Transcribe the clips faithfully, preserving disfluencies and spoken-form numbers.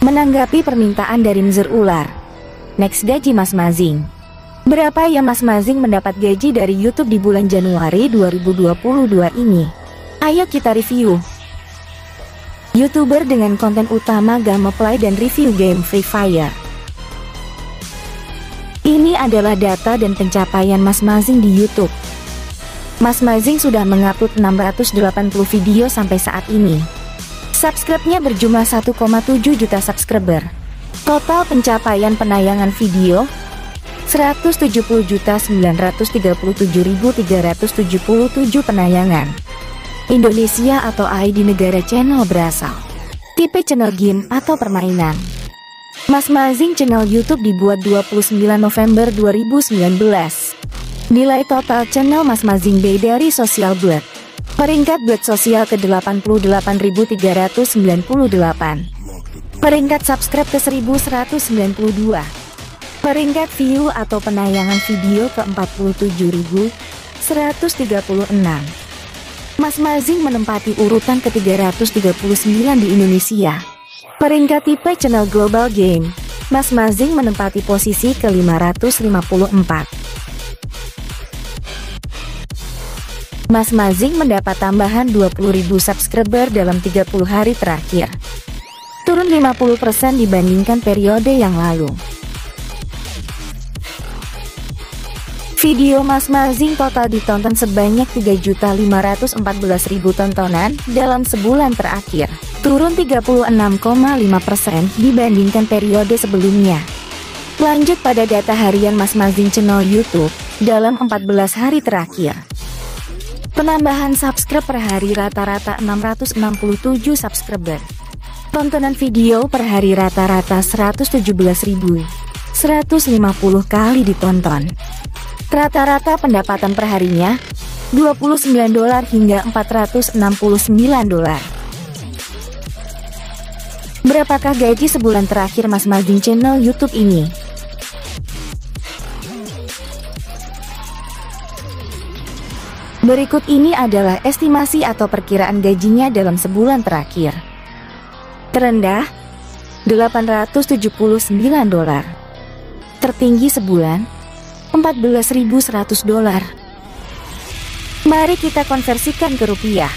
Menanggapi permintaan dari Mzer Ular, next gaji Mas Mazing. Berapa ya Mas Mazing mendapat gaji dari YouTube di bulan Januari dua ribu dua puluh dua ini? Ayo kita review. YouTuber dengan konten utama gameplay dan review game Free Fire. Ini adalah data dan pencapaian Mas Mazing di YouTube. Mas Mazing sudah mengupload enam ratus delapan puluh video sampai saat ini. Subscribe-nya berjumlah satu koma tujuh juta subscriber. Total pencapaian penayangan video seratus tujuh puluh juta sembilan ratus tiga puluh tujuh ribu tiga ratus tujuh puluh tujuh penayangan. Indonesia atau I D negara channel berasal. Tipe channel game atau permainan. Mas Mazing channel YouTube dibuat dua puluh sembilan November dua ribu sembilan belas. Nilai total channel Mas Mazing B dari Social Blood. Peringkat blood sosial ke delapan puluh delapan ribu tiga ratus sembilan puluh delapan. Peringkat subscribe ke seribu seratus sembilan puluh dua. Peringkat view atau penayangan video ke empat puluh tujuh ribu seratus tiga puluh enam. Mas Mazing menempati urutan ke tiga ratus tiga puluh sembilan di Indonesia. Peringkat tipe channel global game, Mas Mazing menempati posisi ke lima ratus lima puluh empat. Mas Mazing mendapat tambahan dua puluh ribu subscriber dalam tiga puluh hari terakhir. Turun lima puluh persen dibandingkan periode yang lalu. Video Mas Mazing total ditonton sebanyak tiga juta lima ratus empat belas ribu tontonan dalam sebulan terakhir. Turun tiga puluh enam koma lima persen dibandingkan periode sebelumnya. Lanjut pada data harian Mas Mazing channel YouTube dalam empat belas hari terakhir. Penambahan subscribe per hari rata-rata enam ratus enam puluh tujuh subscriber. Tontonan video per hari rata-rata seratus tujuh belas ribu seratus lima puluh kali ditonton. Rata-rata pendapatan perharinya dua puluh sembilan dolar hingga empat ratus enam puluh sembilan dolar. Berapakah gaji sebulan terakhir Mas Mazing channel YouTube ini? Berikut ini adalah estimasi atau perkiraan gajinya dalam sebulan terakhir. Terendah, delapan ratus tujuh puluh sembilan dolar. Tertinggi sebulan, empat belas ribu seratus dolar. Mari kita konversikan ke rupiah.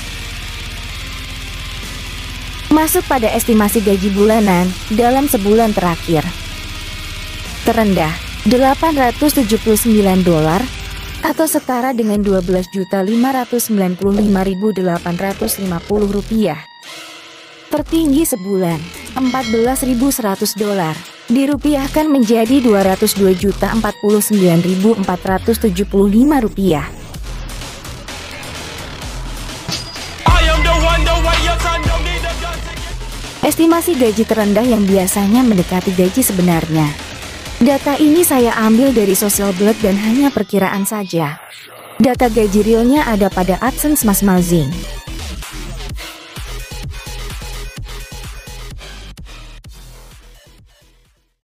Masuk pada estimasi gaji bulanan dalam sebulan terakhir. Terendah, delapan ratus tujuh puluh sembilan dolar. Atau setara dengan dua belas juta lima ratus sembilan puluh lima ribu delapan ratus lima puluh rupiah. Tertinggi sebulan, empat belas ribu seratus dolar, dirupiahkan menjadi dua ratus dua juta empat puluh sembilan ribu empat ratus tujuh puluh lima rupiah. Estimasi gaji terendah yang biasanya mendekati gaji sebenarnya. Data ini saya ambil dari Social Blood dan hanya perkiraan saja. Data gaji realnya ada pada AdSense Mas Mazing.